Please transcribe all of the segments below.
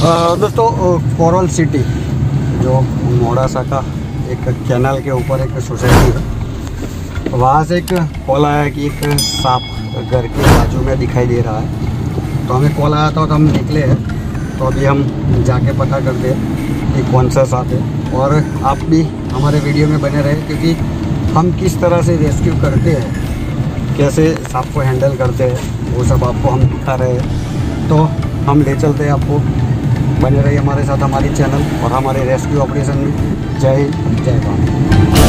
दोस्तों coral city जो मोड़ासा का एक कैनाल के ऊपर एक सोसाइटी है, वहाँ से एक कॉल आया कि एक सांप घर के बाजू में दिखाई दे रहा है। तो हमें कॉल आया था तो हम निकले हैं। तो अभी हम जाके पता करते हैं कि कौन सा सांप है, और आप भी हमारे वीडियो में बने रहे क्योंकि हम किस तरह से रेस्क्यू करते हैं, कैसे सांप को हैंडल करते हैं, वो सब आपको हम दिखा रहे हैं। तो हम ले चलते हैं आपको, बने रहिए हमारे साथ हमारी चैनल और हमारे रेस्क्यू ऑपरेशन में। जय हिंद, जय भारत।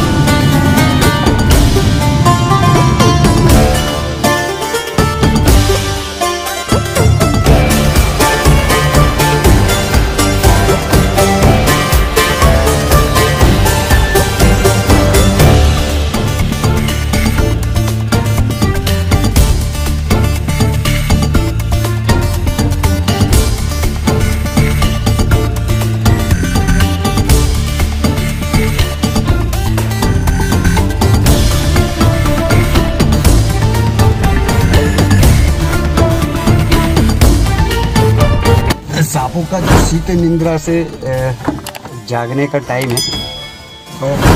सांपों का जो शीत निंद्रा से जागने का टाइम है, तो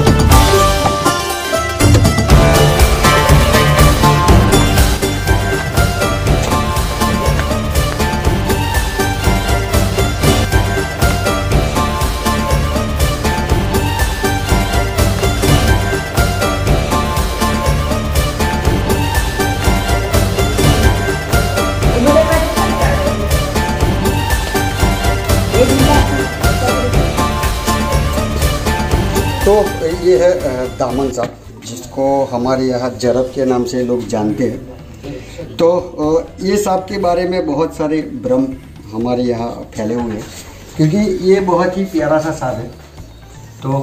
ये है दामन सांप, जिसको हमारे यहाँ जरब के नाम से लोग जानते हैं। तो ये सांप के बारे में बहुत सारे भ्रम हमारे यहाँ फैले हुए हैं क्योंकि ये बहुत ही प्यारा सा सांप है। तो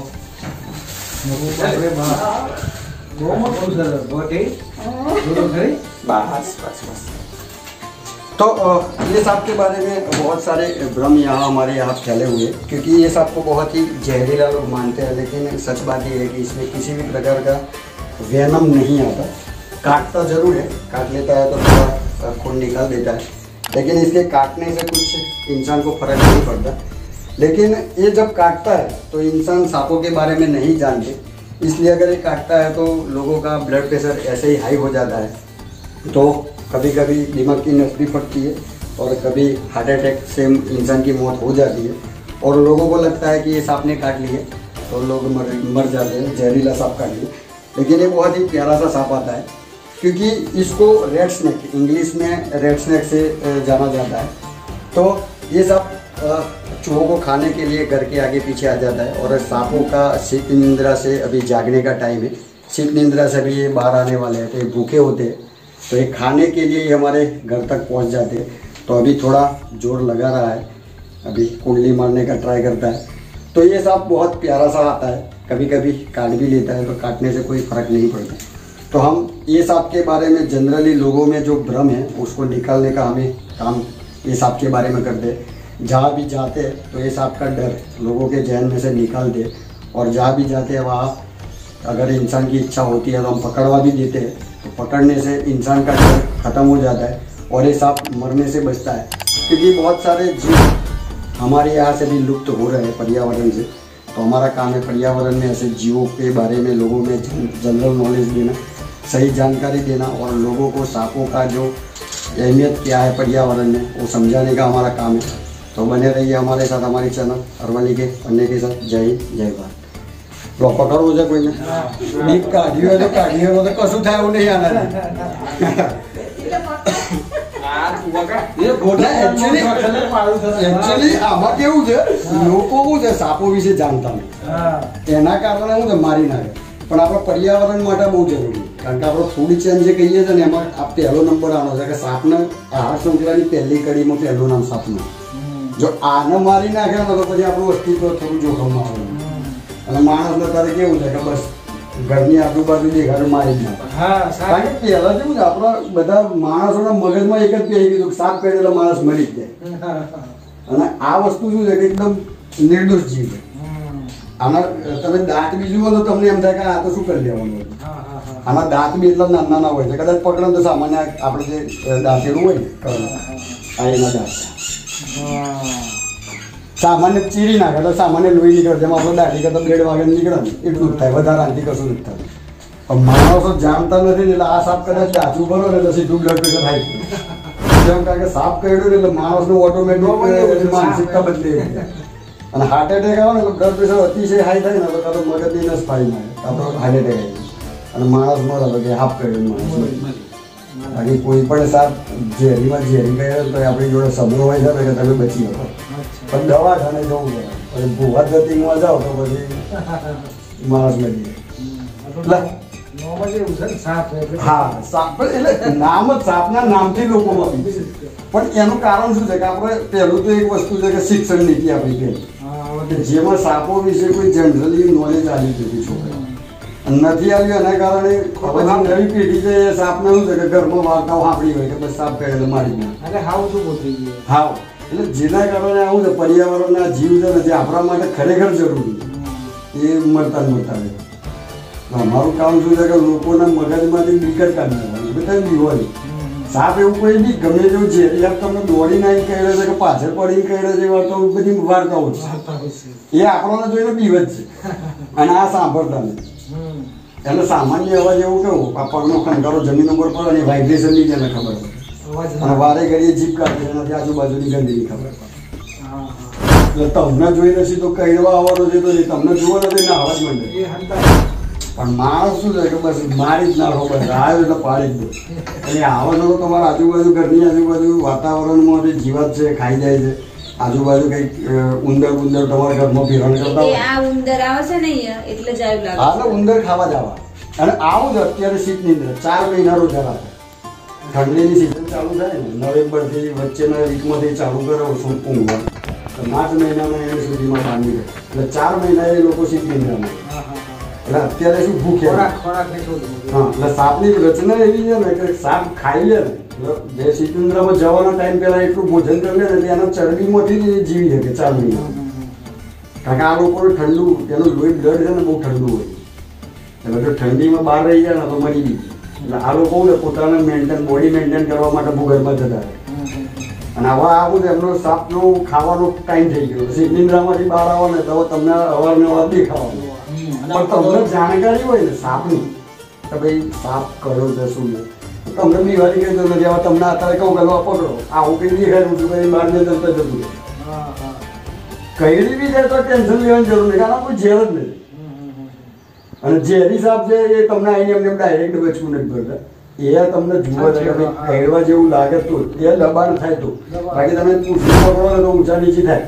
ये सांप के बारे में बहुत सारे भ्रम यहाँ हमारे यहाँ फैले हुए हैं क्योंकि ये सांप को बहुत ही जहरीला लोग मानते हैं, लेकिन सच बात ये है कि इसमें किसी भी प्रकार का वेनम नहीं आता। काटता जरूर है, काट लेता है तो थोड़ा खून निकाल देता है, लेकिन इसके काटने से कुछ इंसान को फर्क नहीं पड़ता। लेकिन ये जब काटता है तो इंसान सांपों के बारे में नहीं जानते, इसलिए अगर ये काटता है तो लोगों का ब्लड प्रेशर ऐसे ही हाई हो जाता है। तो कभी कभी दिमाग की नस भी फटती है और कभी हार्ट अटैक से इंसान की मौत हो जाती है, और लोगों को लगता है कि ये सांप ने काट लिए तो लोग मर जाते हैं, जहरीला सांप काट लिए। लेकिन ये बहुत ही प्यारा सा सांप आता है क्योंकि इसको रेड स्नेक, इंग्लिश में रेड स्नेक से जाना जाता है। तो ये सांप चूहों को खाने के लिए घर के आगे पीछे आ जाता है, और सांपों का शीत निंद्रा से अभी जागने का टाइम है। शीत निंद्रा से अभी ये बाहर आने वाले हैं, तो ये भूखे होते हैं, तो ये खाने के लिए ही हमारे घर तक पहुंच जाते हैं। तो अभी थोड़ा जोर लगा रहा है, अभी कुंडली मारने का ट्राई करता है। तो ये सांप बहुत प्यारा सा आता है, कभी कभी काट भी लेता है, तो काटने से कोई फर्क नहीं पड़ता। तो हम ये सांप के बारे में जनरली लोगों में जो भ्रम है उसको निकालने का हमें काम ये सांप के बारे में करते हैं। जहाँ भी जाते हैं तो ये सांप का डर लोगों के जहन में से निकाल दे, और जहाँ भी जाते हैं वहाँ अगर इंसान की इच्छा होती है तो हम पकड़वा भी देते हैं। तो पकड़ने से इंसान का डर खत्म हो जाता है और ये सांप मरने से बचता है, क्योंकि बहुत सारे जीव हमारे यहाँ से भी लुप्त हो रहे हैं पर्यावरण से। तो हमारा काम है पर्यावरण में ऐसे जीवों के बारे में लोगों में जनरल नॉलेज देना, सही जानकारी देना, और लोगों को सांपों का जो अहमियत क्या है पर्यावरण में वो समझाने का हमारा काम है। तो बने रहिए हमारे साथ हमारी चैनल अरवली के पन्ने के साथ। जय हिंद, जय भारत। लो पकड़ो છે કોઈને બીક કાઢ્યો તો કાઢ્યો તો કશું થાય એવું નહીં આના एक्चुअली આમાં કેવું છે, લોકો શું છે સાપો વિશે જાણતા નહીં, એના કારણે હું છે મારી નાખે। પણ આપણા પર્યાવરણ માટે બહુ જરૂરી, કારણ કે આપણે ફૂડ ચેન જે કહીએ છીએ ને એમાં આ પહેલો નંબર આનો છે કે સાપને આહાર શૃંખલાની પહેલી કડીમાં પહેલું નામ સાપનું। જો આને મારી નાખે ને તો પછી આપણું અસ્તિત્વ થોડું જોખમમાં આવે। અને માણસને તારે કેવું છે કે બસ ઘરની આજુબાજુ દેખાડે મારી જ નાખે। કારણ કે પહેલા કેવું છે આપણા બધા માણસોના મગજમાં એક જ પહેરી ગયું સાપ પહેરેલો માણસ મરી જ જાય, અને આ વસ્તુ શું છે કે એકદમ નિર્દોષ જીવ છે। આના તમે દાંત બી જુઓ તો તમને એમ થાય કે આ તો શું કરી લેવાનું હોય। આના દાંત બી એટલા નાના હોય છે, કદાચ પકડો તો સામાન્ય આપણે જે દાંતેલું હોય ને આ એના દાંત સામાન્ય ચીરી નાખે તો સામાન્ય લોહી નીકળે, જેમાં આપણે દાઢી કરતા બ્લેડ વાગે નીકળે ને એટલું જ થાય, વધારે આંટી કશું નથી થતું. પણ માણસો જાણતા નથી એટલે આ સાપ કદાચ ડાચું ભરો ને તો સીધું બ્લડ પ્રેશર થાય જેમ કારણ કે સાપ કર્યું એટલે માણસનું ઓટોમેટિક માનસિકતા બદલી જાય. અને હાર્ટ એટેક આવે ને તો બ્લડ પ્રેશર અતિશય હાઈ થાય ને તો કાં તો મગજની નસ ફાડી નાખે, કાં તો હાર્ટ એટેક આવી જાય અને માણસ મરે તો કે હાફ કર્યું માણસ. બાકી કોઈ પણ સાપ ઝેરીમાં ઝેરી ગયા તો આપણી જોડે સમૂહ હોય છે કે તમે બચી શકો, પણ દવાખાને જવું પડે. પછી ભૂવા જતીમાં જાઓ તો પછી માણસ મરી જાય. હા, સાપ એટલે નામ જ સાપના નામથી લોકોમાં બી છે. પણ એનું કારણ શું છે કે આપણે પહેલું તો એક વસ્તુ છે કે શિક્ષણ નીતિ આપણી પહેલી, જેમાં સાપો વિશે કોઈ જનરલી નોલેજ આવી જતી છોકરા નથી આવ્યું. એના કારણે હવે નવી પેઢી છે એ સાપને શું છે કે ઘરમાં વાર્તાઓ સાંભળી હોય કે બસ સાપ કહે એટલે મારી નાખે. હાવ એટલે જેના કારણે આવું છે પર્યાવરણના જીવ છે ને જે આપણા માટે ખરેખર જરૂરી એ મળતા જ મળતા રહે. અમારું કામ શું છે કે લોકોના મગજમાંથી બીક જ કાઢી નાખવાની, બધા બીવાની. સાપ એવું કોઈ બી ગમે તેવું ઝેરી સાપ તમને દોડીને આવીને કહે છે કે પાછળ પડીને કહે છે વાર્તાઓ, બધી વાર્તાઓ છે એ આપણને જોઈને બીવ જ છે અને આ સાંભળતા નથી. એટલે સામાન્ય અવાજ એવું કેવું આ પગનો ખંકારો જમીન ઉપર પડે અને વાઇબ્રેશનની જેને ખબર પડે અને વારે ઘડીએ જીપ કાઢે એનાથી આજુબાજુની ગંદીની ખબર પડે. એટલે તમને જોઈને સીધો કહેવા આવવાનો છે તો તમને જોવો નથી ના અવાજ મંડે. પણ માણસ શું છે કે બસ મારી જ નાખો, બસ આવ્યો એટલે પાડી જ દો. એટલે આવવાનો તો તમારા આજુબાજુ ઘરની આજુબાજુ વાતાવરણમાં જે જીવાત છે ખાઈ જાય છે. આજુબાજુ કઈક ઉંદર તમારા ઘરમાં ભીરણ કરતા હોય આ ઉંદર આવે છે ને એટલે જ આવ્યું લાગે. હા, ઉંદર ખાવા જવા. અને આવું જ અત્યારે શીતની અંદર 4 મહિના રોજા રાખે. ઠંડીની સિઝન ચાલુ થાય ને નવેમ્બરથી વચ્ચેના વીકમાંથી ચાલુ કરો ઊંઘવા તો માર્ચ મહિનામાં એને સુધીમાં બાંધી રહે. એટલે 4 મહિના એ લોકો શીતની અંદર. એટલે અત્યારે શું ભૂખ્યા. હા, એટલે સાપની રચના એવી છે ને કે સાપ ખાઈ લે ને બે શીતેન્દ્રમાં જવાનો ટાઈમ પહેલા એટલું ભોજન કરી લે ને એના ચરબીમાંથી જ જીવી શકે 4 મહિના. કારણ કે આ લોકો ઠંડુ એનું લોહી બ્લડ છે ને બહુ ઠંડુ હોય એટલે જો ઠંડીમાં બહાર રહી જાય ને તો મરી ગઈ. એટલે આ લોકો પોતાને બોડી મેન્ટેન કરવા માટે ભૂગર્ભમાં જતા રહે. અને હવે આવું એમનો સાપનો ખાવાનો ટાઈમ થઈ ગયો. શીતેન્દ્રમાંથી બહાર આવો ને તો તમને અવારનવાર દેખાવાનું. પણ તમને જાણકારી હોય ને સાપની કે ભાઈ સાપ કયો છે શું નહીં તમને બીવારી કઈ નથી. હવે તમને અત્યારે કહું ગલો પકડો આવું કઈ દેખાયું છું કઈ બહાર જતા જતું કઈ બી જાય તો ટેન્શન લેવાની જરૂર નહીં કારણ કોઈ ઝેર જ નહીં. અને ઝેરી સાપ છે એ તમને આવીને એમને ડાયરેક્ટ બચવું નથી પડતા. એ તમને જુઓ કહેવા જેવું લાગે તો એ દબાણ થાય તો બાકી તમે પૂછવું પકડો ને તો ઊંચા નીચી થાય.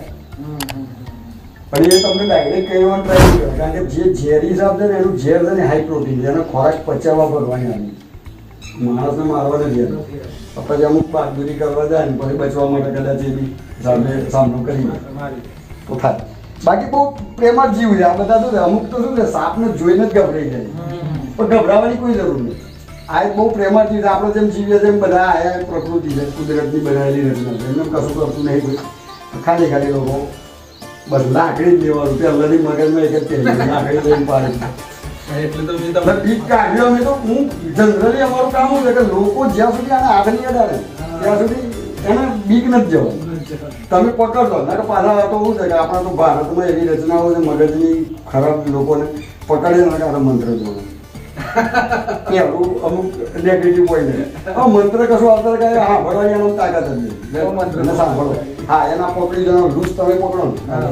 પણ એ તમને ડાયરેક્ટ કહેવાનું ટ્રાય કરે કારણ કે જે ઝેરી સાપ છે ને એનું ઝેર છે ને હાઈ પ્રોટીન છે એનો ખોરાક પચાવવા ભરવાની આવી માણસને મારવા નથી આવે. પછી અમુક બહાદુરી કરવા જાય ને પછી બચવા માટે કદાચ એ બી સામનો કરી તો થાય. બાકી બહુ પ્રેમળ જીવ છે આ બધા. શું છે અમુક તો શું છે સાપને જોઈને જ ગભરાઈ જાય પણ ગભરાવાની કોઈ જરૂર નહીં. આ એક બહુ પ્રેમળ જીવ છે. આપણે જેમ જીવીએ તેમ બધા આયા પ્રકૃતિ છે કુદરતની બનાવેલી રચના છે. એમને કશું કરતું નહીં. ખાલી લોકો બસ લાકડી જ લેવાનું પહેલાથી મગજમાં એક જ પહેલી લાકડી લઈને પાડી બીક કાઢ્યો. અમે તો હું જનરલી અમારું કામ શું છે કે લોકો જ્યાં સુધી આને આગ નહીં અડાડે ત્યાં સુધી એને બીક નથી જવાનું. તમે પકડશો ના કે પાછા તો શું છે કે આપણા તો ભારતમાં એવી રચનાઓ છે મગજની ખરાબ લોકોને પકડે ને કે મંત્ર જોડે પેલું અમુક નેગેટિવ પોઈન્ટ મંત્ર કશું આવતા કે હા ભરવાની એનો તાકાત જ નહીં સાંભળો. હા એના પકડી જવાનો લૂઝ તમે પકડો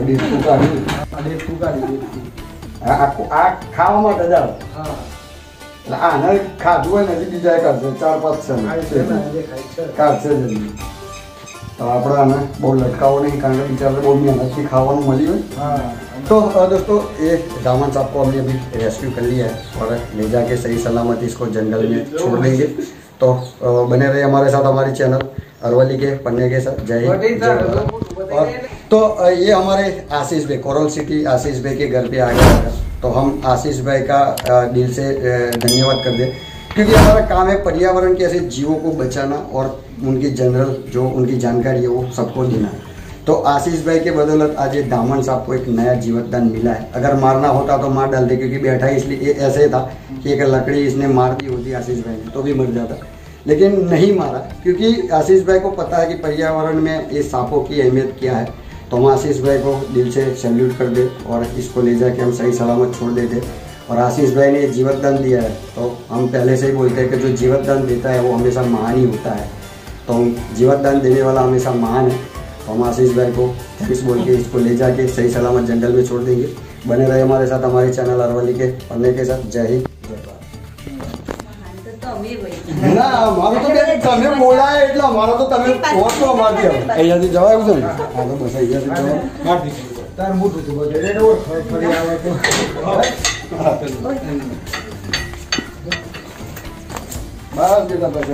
ને આ ખાવા માટે જાઓ એટલે આને ખાધું હોય ને બીજા કાઢશે 4-5 છે કાઢશે જલ્દી. તો આપણે આને બહુ લટકાવો નહીં કારણ કે બિચારા બહુ મહેનતથી ખાવાનું મળ્યું હોય. तो दोस्तों ये दामन साहब को हमने अभी रेस्क्यू कर लिया है और ले जाके सही सलामत इसको जंगल में छोड़ देंगे. तो बने रहे हमारे साथ हमारी चैनल अरवली के पन्ने के साथ. जय हिंद. और तो ये हमारे आशीष भाई कोरल सिटी आशीष भाई के घर पे आ गया है. तो हम आशीष भाई का दिल से धन्यवाद कर दें क्योंकि हमारा काम है पर्यावरण के ऐसे जीवों को बचाना और उनकी जनरल जो उनकी जानकारी है वो सबको देना है. तो आशीष भाई के बदौलत आज ये दामन साहब को एक नया जीवतदान मिला है. अगर मारना होता तो मार डालते क्योंकि बैठा इसलिए ऐसे था कि एक लकड़ी इसने मार दी होती आशीष भाई ने तो भी मर जाता. लेकिन नहीं मारा, क्योंकि आशीष भाई को पता है कि पर्यावरण में ये सांपों की अहमियत क्या है। तो हम आशीष भाई को दिल से सैल्यूट कर दे और इसको ले जाके हम सही सलामत छोड़ देते। और आशीष भाई ने जीवत दान दिया है, तो हम पहले से ही बोलते हैं कि जो जीवत दान देता है वो हमेशा महान ही होता है। तो जीवत दान देने वाला हमेशा महान है। तो हम आशीष भाई को थैंक्स बोल के इसको ले जाके सही सलामत जंगल में छोड़ देंगे। बने रहे हमारे साथ, हमारे चैनल अरवली के पढ़ने के साथ। जय हिंद, जय भारत। ना हमारा तो તમે બોલા એટલે અમારો તો તમે ઓછો માર દો અહીંયાથી જવાય છે ને? હા તો બસ અહીંયાથી જવાય માર દીધું તાર મોટું તો બધે રેડ ઓર ફરી આવે તો બસ બેટા બસ।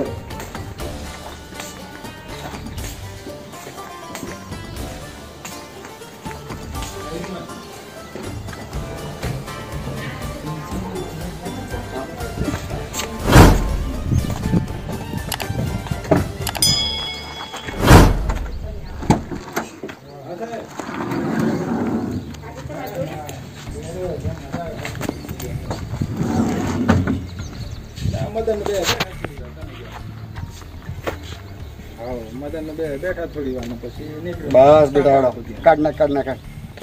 મદન બેઠા થોડી વાર પછી બસ બેટા કાઢ નાખ કાઢ નાખ।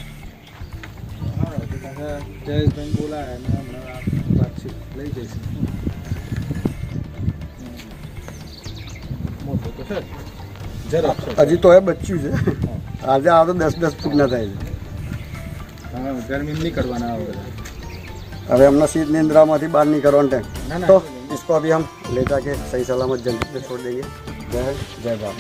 જયેશભાઈ બોલાય અને હમણાં વાતચીત લઈ જઈશ। મોટો તો છે જરા હજી તો એ બચ્યું છે, આજે આ તો 10-10 ફૂટના થાય છે। હા ગરમી નીકળવાના આવે બધા। હવે હમણાં शीत निंद्राમાંથી બહાર નીકળવાનો टाइम, तो इसको अभी हम ले जाके सही सलामत जंगल पे छोड़ देंगे। जय हिंद, जय भारत।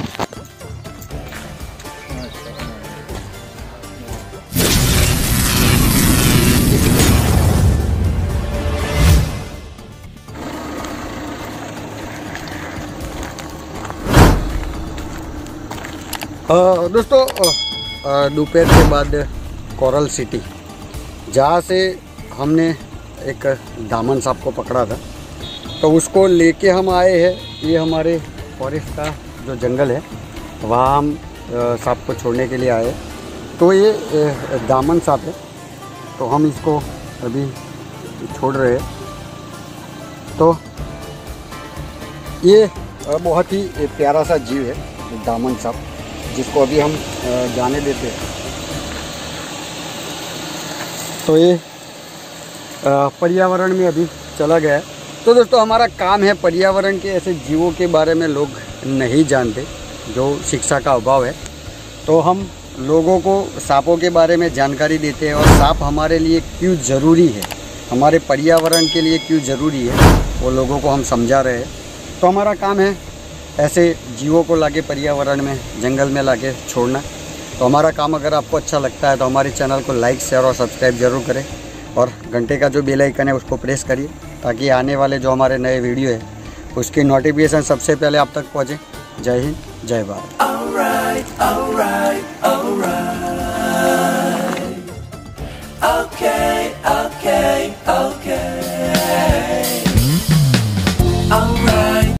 दोस्तों दोपहर के बाद कोरल सिटी, जहाँ से हमने एक दामन सांप को पकड़ा था, तो उसको लेके हम आए हैं। ये हमारे फॉरेस्ट का जो जंगल है वहाँ हम सांप को छोड़ने के लिए आए। तो ये दामन सांप है, तो हम इसको अभी छोड़ रहे हैं। तो ये बहुत ही प्यारा सा जीव है दामन सांप, जिसको अभी हम जाने देते हैं। तो ये पर्यावरण में अभी चला गया है। तो दोस्तों हमारा काम है पर्यावरण के ऐसे जीवों के बारे में लोग नहीं जानते, जो शिक्षा का अभाव है। तो हम लोगों को सांपों के बारे में जानकारी देते हैं और सांप हमारे लिए क्यों ज़रूरी है, हमारे पर्यावरण के लिए क्यों ज़रूरी है, वो लोगों को हम समझा रहे हैं। तो हमारा काम है ऐसे जीवों को लाके पर्यावरण में, जंगल में लाके छोड़ना। तो हमारा काम अगर आपको अच्छा लगता है तो हमारे चैनल को लाइक, शेयर और सब्सक्राइब ज़रूर करें, और घंटे का जो बेल आइकन है उसको प्रेस करिए, ताकि आने वाले जो हमारे नए वीडियो है उसकी नोटिफिकेशन सबसे पहले आप तक पहुँचे। जय हिंद, जय भारत।